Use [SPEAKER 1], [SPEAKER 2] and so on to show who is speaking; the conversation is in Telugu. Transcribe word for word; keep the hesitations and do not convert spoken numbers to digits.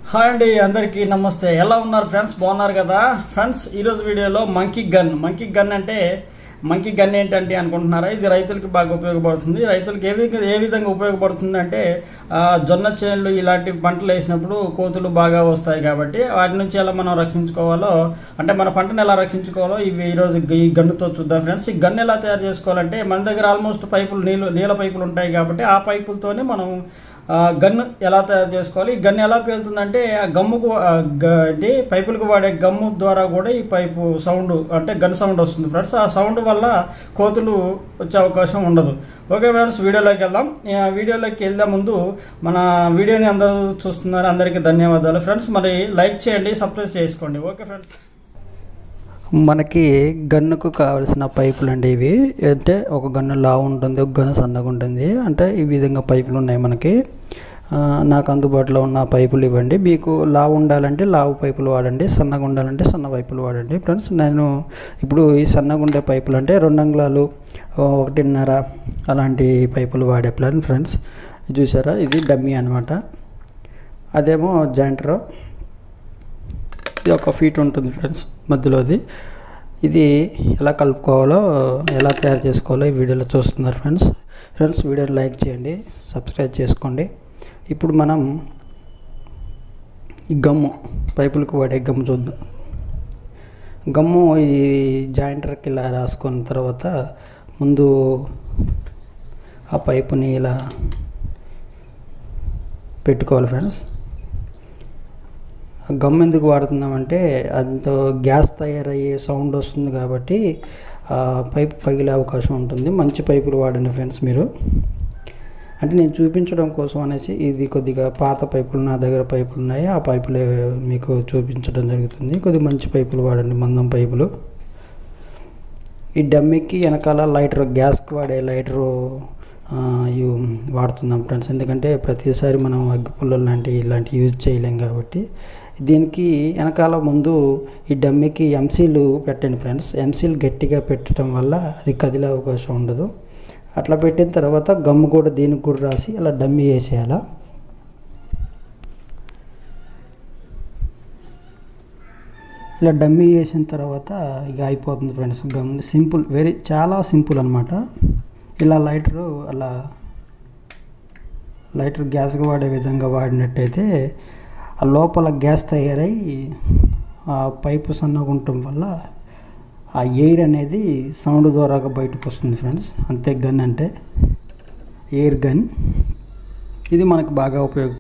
[SPEAKER 1] హాయ్ అండి, అందరికీ నమస్తే. ఎలా ఉన్నారు ఫ్రెండ్స్? బాగున్నారు కదా ఫ్రెండ్స్? ఈరోజు వీడియోలో మంకీ గన్ మంకీ గన్ అంటే మంకీ గన్ ఏంటంటే అనుకుంటున్నారా? ఇది రైతులకి బాగా ఉపయోగపడుతుంది. రైతులకి ఏ విధంగా ఏ విధంగా ఉపయోగపడుతుంది అంటే జొన్న చేనులు ఇలాంటి పంటలు వేసినప్పుడు కోతులు బాగా వస్తాయి కాబట్టి వాటి నుంచి ఎలా మనం రక్షించుకోవాలో, అంటే మన పంటను ఎలా రక్షించుకోవాలో ఇవి ఈరోజు ఈ గన్నుతో చూద్దాం ఫ్రెండ్స్. ఈ గన్ ఎలా తయారు చేసుకోవాలంటే మన దగ్గర ఆల్మోస్ట్ పైపులు నీళ్ళు నీళ్ళ పైపులు ఉంటాయి కాబట్టి ఆ పైపులతోనే మనం గన్ను ఎలా తయారు చేసుకోవాలి. ఈ గన్ను ఎలా పేలుతుందంటే ఆ గమ్ముకు అంటే పైపులకు వాడే గమ్ము ద్వారా కూడా ఈ పైపు సౌండ్ అంటే గన్ సౌండ్ వస్తుంది ఫ్రెండ్స్. ఆ సౌండ్ వల్ల కోతులు వచ్చే అవకాశం ఉండదు. ఓకే ఫ్రెండ్స్, వీడియోలోకి వెళ్దాం. వీడియోలోకి వెళ్దే ముందు మన వీడియోని అందరూ చూస్తున్నారు, అందరికీ ధన్యవాదాలు ఫ్రెండ్స్. మరి లైక్ చేయండి, సబ్స్క్రైబ్ చేసుకోండి. ఓకే ఫ్రెండ్స్,
[SPEAKER 2] మనకి గన్నుకు కావాల్సిన పైపులు అండి ఇవి. అంటే ఒక గన్ను లావు ఉంటుంది, ఒక గన్ను సన్నగా ఉంటుంది. అంటే ఈ విధంగా పైపులు ఉన్నాయి మనకి. నాకు అందుబాటులో ఉన్న పైపులు ఇవ్వండి. మీకు లావు ఉండాలంటే లావు పైపులు వాడండి, సన్నగా ఉండాలంటే సన్న పైపులు వాడండి ఫ్రెండ్స్. నేను ఇప్పుడు ఈ సన్నగా ఉండే పైపులు అంటే రెండు అంగుళాలు ఒకటిన్నర అలాంటి పైపులు వాడే ప్లాన్ ఫ్రెండ్స్. చూసారా, ఇది డమ్మీ అనమాట. అదేమో జాయింటరు, ఇది ఒక ఫీట్ ఉంటుంది ఫ్రెండ్స్ మధ్యలోది. ఇది ఎలా కలుపుకోవాలో, ఎలా తయారు చేసుకోవాలో ఈ వీడియోలో చూస్తున్నారు ఫ్రెండ్స్. ఫ్రెండ్స్ వీడియోని లైక్ చేయండి, సబ్స్క్రైబ్ చేసుకోండి. ఇప్పుడు మనం ఈ గమ్ము పైపులకు వాడే గమ్ము చూద్దాం. గమ్ము ఈ జాయింటర్కి ఇలా రాసుకున్న తర్వాత ముందు ఆ పైపుని ఇలా పెట్టుకోవాలి ఫ్రెండ్స్. గమ్ ఎందుకు వాడుతున్నామంటే అంత గ్యాస్ తయారయ్యే సౌండ్ వస్తుంది కాబట్టి పైపు పగిలే అవకాశం ఉంటుంది. మంచి పైపులు వాడండి ఫ్రెండ్స్ మీరు. అంటే నేను చూపించడం కోసం అనేసి ఇది కొద్దిగా పాత పైపులు నా దగ్గర పైపులు ఉన్నాయి, ఆ పైపులే మీకు చూపించడం జరుగుతుంది. కొద్దిగా మంచి పైపులు వాడండి, మందం పైపులు. ఈ డమ్మీకి వెనకాల లైటర్, గ్యాస్కి వాడే లైటరు ఇవి వాడుతున్నాం ఫ్రెండ్స్. ఎందుకంటే ప్రతిసారి మనం అగ్గిపుల్లలు లాంటివి ఇలాంటివి యూజ్ చేయలేం కాబట్టి దీనికి వెనకాల ముందు ఈ డమ్మీకి ఎంసీలు పెట్టండి ఫ్రెండ్స్. ఎంసీలు గట్టిగా పెట్టడం వల్ల అది కదిలే అవకాశం ఉండదు. అట్లా పెట్టిన తర్వాత గమ్ము కూడా దీనికి కూడా రాసి అలా డమ్మీ వేసేయాల. ఇలా డమ్మీ వేసిన తర్వాత ఇక అయిపోతుంది ఫ్రెండ్స్. గమ్ సింపుల్, వెరీ చాలా సింపుల్ అనమాట. ఇలా లైటరు అలా లైటర్ గ్యాస్గా వాడే విధంగా వాడినట్టయితే ఆ లోపల గ్యాస్ తయారై ఆ పైపు సన్నగా ఉండటం వల్ల ఆ ఎయిర్ అనేది సౌండ్ ద్వారా బయటకు వస్తుంది ఫ్రెండ్స్. అంతే గన్ అంటే ఎయిర్ గన్. ఇది మనకు బాగా ఉపయోగ